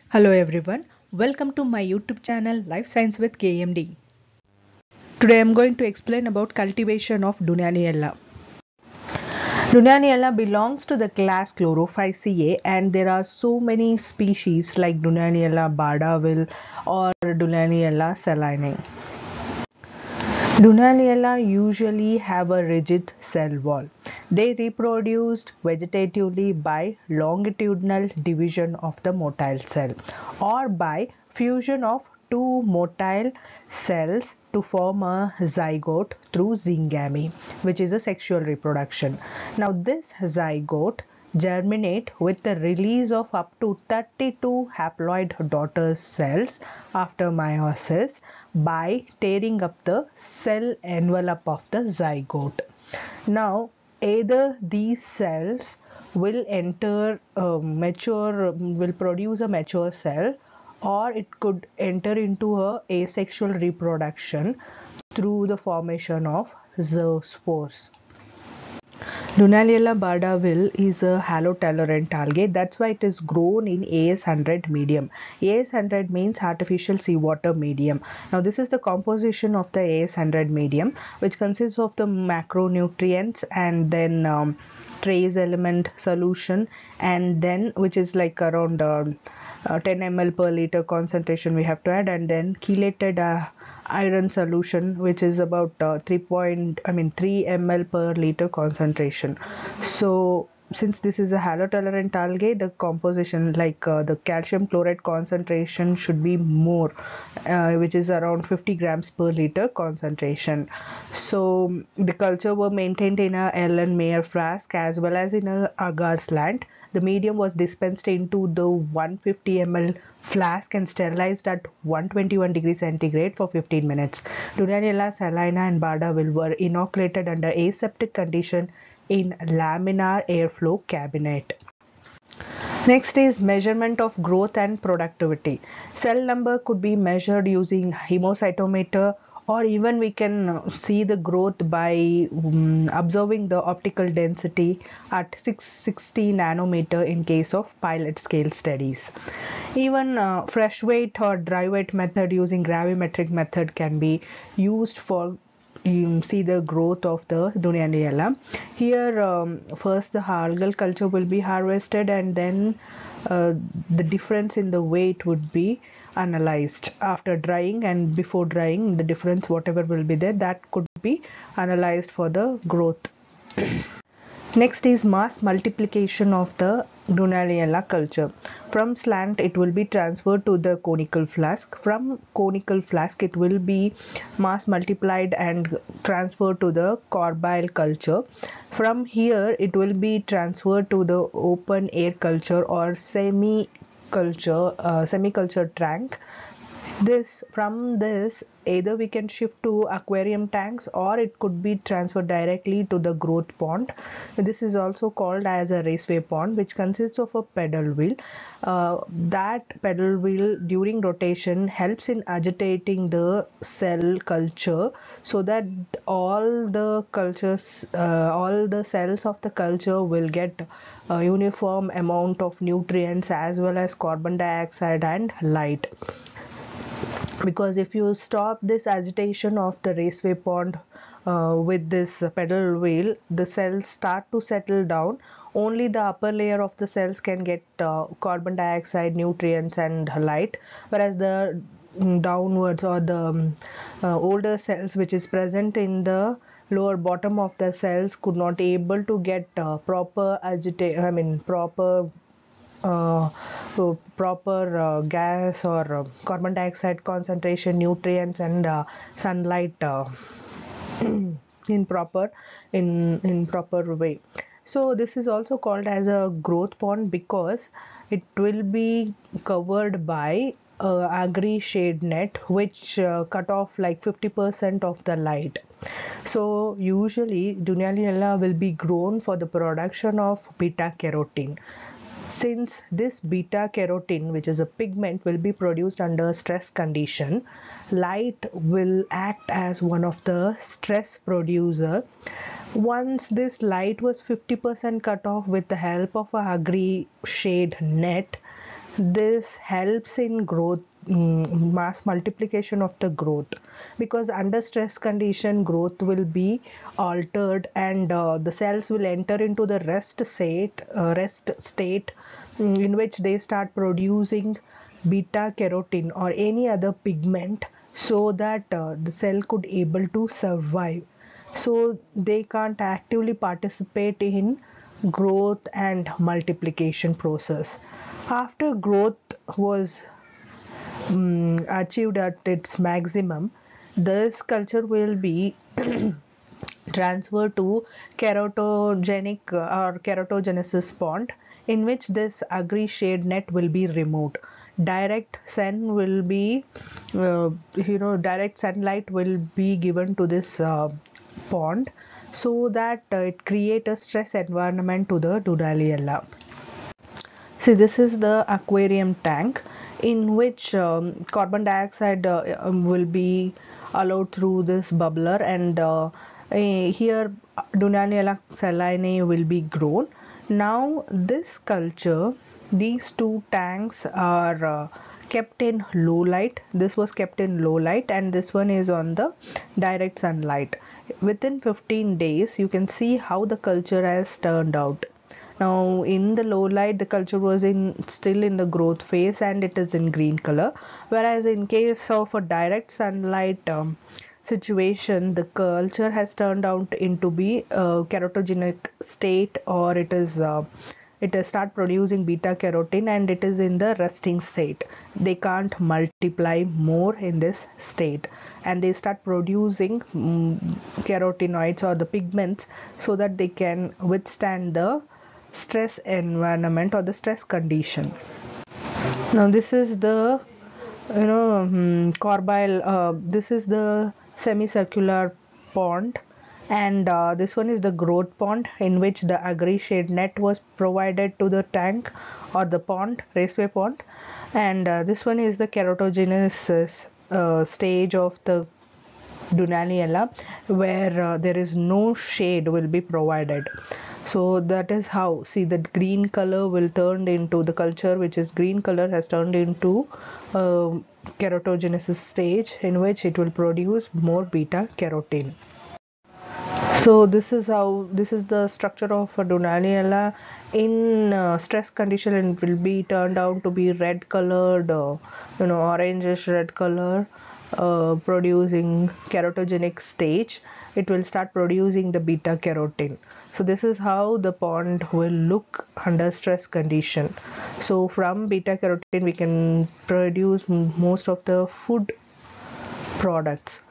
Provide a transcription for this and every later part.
Hello everyone, welcome to my YouTube channel Life Science with KMD. Today I am going to explain about cultivation of Dunaniella. Dunaniella belongs to the class Chlorophyceae and there are so many species like Dunaniella bardaville or Dunaniella salinae. Dunaliella usually have a rigid cell wall. They reproduced vegetatively by longitudinal division of the motile cell or by fusion of two motile cells to form a zygote through zygamy, which is a sexual reproduction. Now this zygote germinate with the release of up to 32 haploid daughter cells after meiosis by tearing up the cell envelope of the zygote. Now either these cells will will produce a mature cell, or it could enter into a asexual reproduction through the formation of zoospores. Dunaliella bardaville is a halotolerant algae. That's why it is grown in AS100 medium. AS100 means artificial seawater medium. Now this is the composition of the AS100 medium, which consists of the macronutrients and then trace element solution, and then which is like around 10 ml per liter concentration we have to add, and then chelated iron solution which is about 3 ml per liter concentration. So since this is a halotolerant algae, the composition like the calcium chloride concentration should be more, which is around 50 grams per liter concentration. So the culture were maintained in a Erlen Meyer flask as well as in a agar slant. The medium was dispensed into the 150 ml flask and sterilized at 121 degrees centigrade for 15 minutes. Dunaliella salina and bardaville were inoculated under aseptic condition in laminar airflow cabinet. Next is measurement of growth and productivity. Cell number could be measured using hemocytometer, or even we can see the growth by observing the optical density at 660 nanometer in case of pilot scale studies. Even fresh weight or dry weight method using gravimetric method can be used for see the growth of the Dunaliella. Here first the algal culture will be harvested, and then the difference in the weight would be analyzed after drying, and before drying the difference whatever will be there, that could be analyzed for the growth. Next is mass multiplication of the Dunaliella culture. From slant it will be transferred to the conical flask. From conical flask it will be mass multiplied and transferred to the corbile culture. From here it will be transferred to the open air culture or semi-culture tank. From this either we can shift to aquarium tanks, or it could be transferred directly to the growth pond. This is also called as a raceway pond, which consists of a pedal wheel. That pedal wheel during rotation helps in agitating the cell culture, so that all the cells of the culture will get a uniform amount of nutrients as well as carbon dioxide and light. Because if you stop this agitation of the raceway pond with this pedal wheel, the cells start to settle down. Only the upper layer of the cells can get carbon dioxide, nutrients and light, whereas the downwards or the older cells which is present in the lower bottom of the cells could not able to get proper gas or carbon dioxide concentration, nutrients and sunlight in proper way. So this is also called as a growth pond because it will be covered by agri shade net, which cut off like 50% of the light. So usually Dunaliella will be grown for the production of beta carotene. Since this beta carotene, which is a pigment, will be produced under stress condition, light will act as one of the stress producer. Once this light was 50% cut off with the help of a agri shade net, this helps in growth, mass multiplication of the growth, because under stress condition growth will be altered, and the cells will enter into the rest state, in which they start producing beta carotene or any other pigment, so that the cell could able to survive. So they can't actively participate in growth and multiplication process. After growth was achieved at its maximum, this culture will be transferred to keratogenic or keratogenesis pond, in which this agri shade net will be removed. Direct sun will be, direct sunlight will be given to this pond, so that it create a stress environment to the Dunaliella. See, this is the aquarium tank, in which carbon dioxide will be allowed through this bubbler, and here Dunaliella saline will be grown. Now this culture, these two tanks are kept in low light. This was kept in low light, and this one is on the direct sunlight. Within 15 days you can see how the culture has turned out. Now in the low light the culture was still in the growth phase, and it is in green color, whereas in case of a direct sunlight situation, the culture has turned out into be keratogenic state, or it has start producing beta carotene, and it is in the resting state. They can't multiply more in this state, and they start producing carotenoids or the pigments, so that they can withstand the stress environment or the stress condition. Now this is the corbile, this is the semicircular pond, and this one is the growth pond, in which the agri shade net was provided to the tank or the pond, raceway pond, and this one is the keratogenesis stage of the Dunaliella, where there is no shade will be provided. So that is how, see, the green color will turn into the culture, which is green color has turned into keratogenesis stage, in which it will produce more beta carotene. So this is the structure of a Dunaliella in stress condition, and will be turned out to be red colored, orangish red color, producing keratogenic stage. It will start producing the beta carotene. So this is how the pond will look under stress condition. So from beta carotene we can produce most of the food products.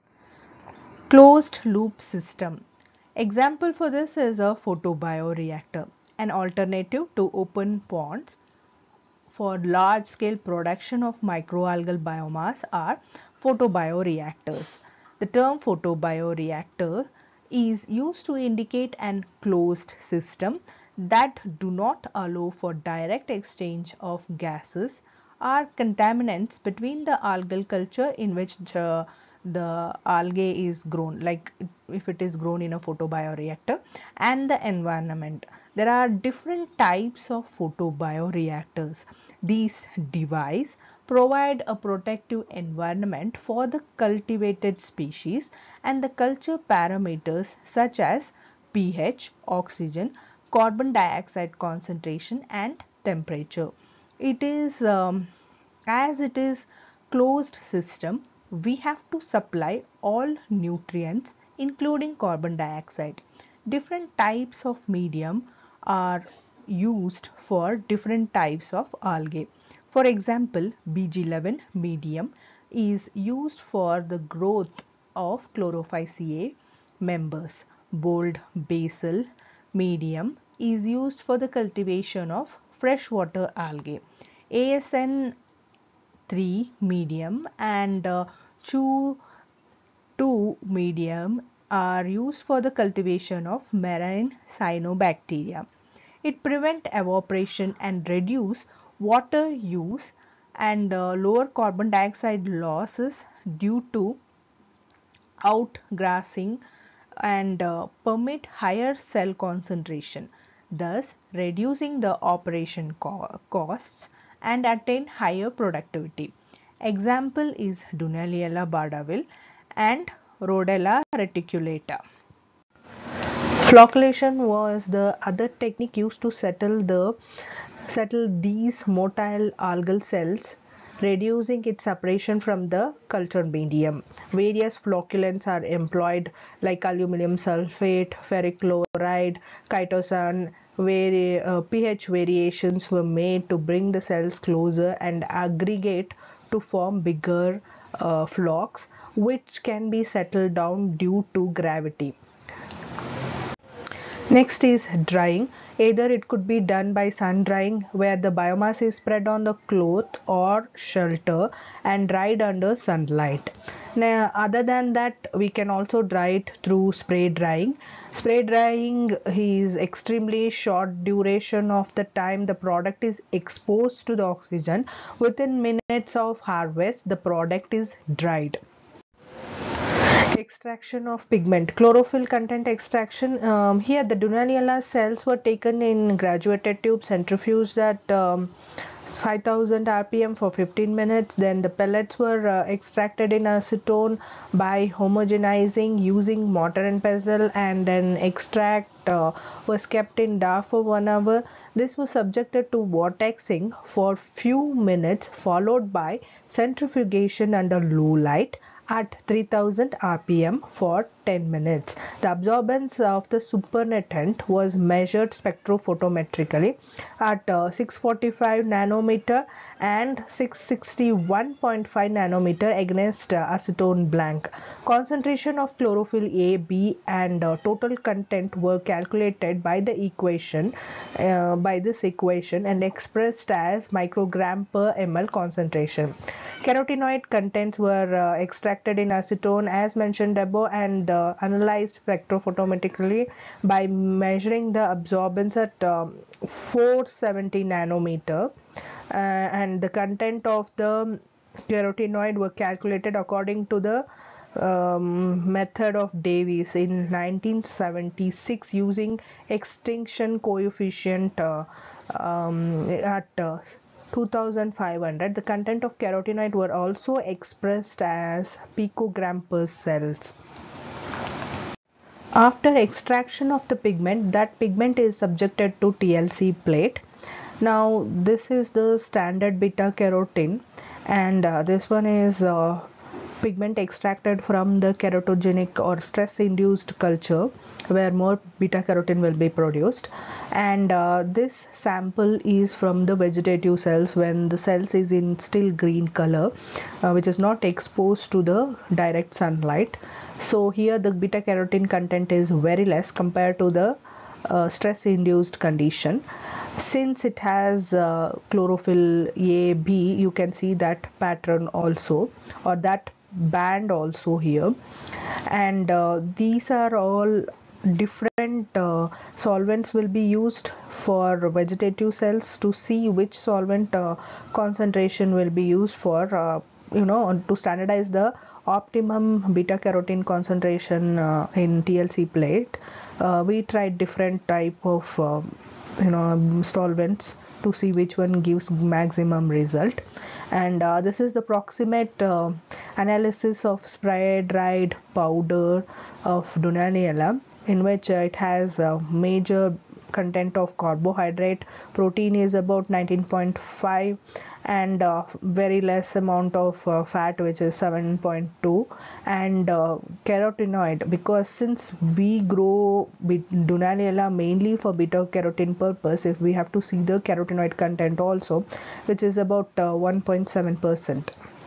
Closed loop system. Example for this is a photobioreactor, an alternative to open ponds for large scale production of microalgal biomass are photobioreactors. The term photobioreactor is used to indicate an closed system that do not allow for direct exchange of gases or contaminants between the algal culture in which the algae is grown, like if it is grown in a photobioreactor, and the environment. There are different types of photobioreactors. These devices provide a protective environment for the cultivated species, and the culture parameters such as pH, oxygen, carbon dioxide concentration and temperature. It is as it is closed system, we have to supply all nutrients including carbon dioxide. Different types of medium are used for different types of algae. For example, BG11 medium is used for the growth of Chlorophyceae members. Bold basil medium is used for the cultivation of freshwater algae. ASN 3 medium and Chu 2 medium are used for the cultivation of marine cyanobacteria. It prevents evaporation and reduce water use, and lower carbon dioxide losses due to outgassing, and permit higher cell concentration, thus reducing the operation costs and attain higher productivity. Example is Dunaliella bardaville and Rhodella reticulata. Flocculation was the other technique used to settle these motile algal cells, reducing its separation from the culture medium. Various flocculants are employed like aluminum sulfate, ferric chloride, chitosan, where pH variations were made to bring the cells closer and aggregate to form bigger flocks, which can be settled down due to gravity. Next is drying. Either it could be done by sun drying, where the biomass is spread on the cloth or shelter and dried under sunlight. Now, other than that, we can also dry it through spray drying. Spray drying is extremely short duration of the time the product is exposed to the oxygen. Within minutes of harvest, the product is dried. Extraction of pigment, chlorophyll content extraction. Here the Dunaliella cells were taken in graduated tube, centrifuged at 5000 rpm for 15 minutes. Then the pellets were extracted in acetone by homogenizing using mortar and pestle, and then extract was kept in DAR for 1 hour. This was subjected to vortexing for few minutes, followed by centrifugation under low light at 3000 rpm for 10 minutes. The absorbance of the supernatant was measured spectrophotometrically at 645 nanometer and 661.5 nanometer against acetone blank. Concentration of chlorophyll A, B and total content were calculated by the equation, by this equation, and expressed as microgram per ml concentration. Carotenoid contents were extracted in acetone as mentioned above and analyzed spectrophotometrically by measuring the absorbance at 470 nanometer, and the content of the carotenoid were calculated according to the method of Davies in 1976 using extinction coefficient at 2500. The content of carotenoid were also expressed as picogram per cells. After extraction of the pigment, that pigment is subjected to TLC plate. Now this is the standard beta carotene, and this one is pigment extracted from the keratogenic or stress induced culture where more beta carotene will be produced, and this sample is from the vegetative cells when the cells is in still green color, which is not exposed to the direct sunlight. So here the beta carotene content is very less compared to the stress induced condition. Since it has chlorophyll A, B, you can see that pattern also, or that band also here, and these are all different solvents will be used for vegetative cells to see which solvent concentration will be used for to standardize the optimum beta carotene concentration in TLC plate. We tried different type of solvents to see which one gives maximum result, and this is the proximate analysis of spray dried powder of Dunaliella, in which it has a major content of carbohydrate. Protein is about 19.5 and very less amount of fat, which is 7.2, and carotenoid, because since we grow Dunaliella mainly for beta carotene purpose, if we have to see the carotenoid content also, which is about 1.7%.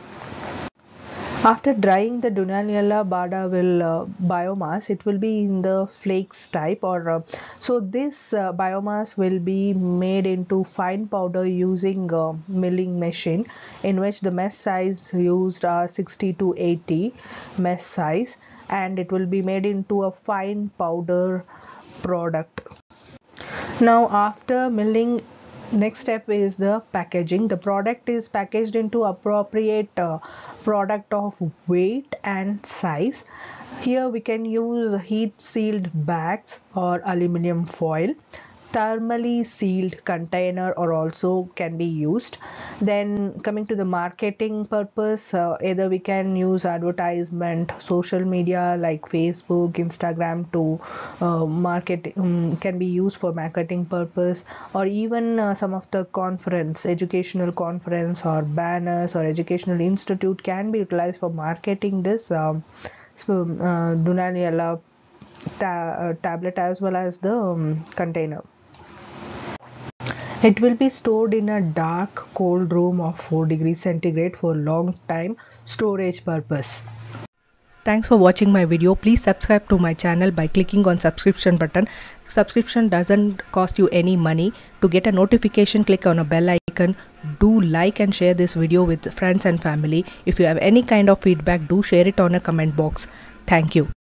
After drying the Dunaliella bardaville biomass, it will be in the flakes type, or so this biomass will be made into fine powder using milling machine, in which the mesh size used are 60 to 80 mesh size, and it will be made into a fine powder product. Now after milling, next step is the packaging. The product is packaged into appropriate product of weight and size. Here we can use heat sealed bags or aluminum foil. thermally sealed container or also can be used. Then coming to the marketing purpose, either we can use advertisement, social media like Facebook, Instagram to market, can be used for marketing purpose, or even some of the conference, educational conference or banners or educational institute can be utilized for marketing this Dunaniella tablet as well as the container. It will be stored in a dark, cold room of 4 degrees centigrade for long time storage purpose. Thanks for watching my video. Please subscribe to my channel by clicking on subscription button. Subscription doesn't cost you any money. To get a notification, click on a bell icon. Do like and share this video with friends and family. If you have any kind of feedback, do share it on a comment box. Thank you.